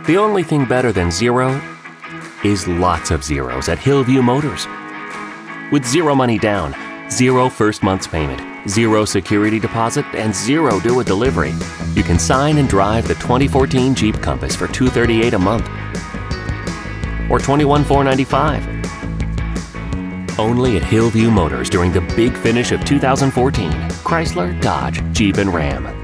The only thing better than zero is lots of zeros at Hillview Motors. With zero money down, zero first month's payment, zero security deposit, and zero due at delivery, you can sign and drive the 2014 Jeep Compass for $238 a month or $21,495. Only at Hillview Motors during the big finish of 2014 Chrysler, Dodge, Jeep, and Ram.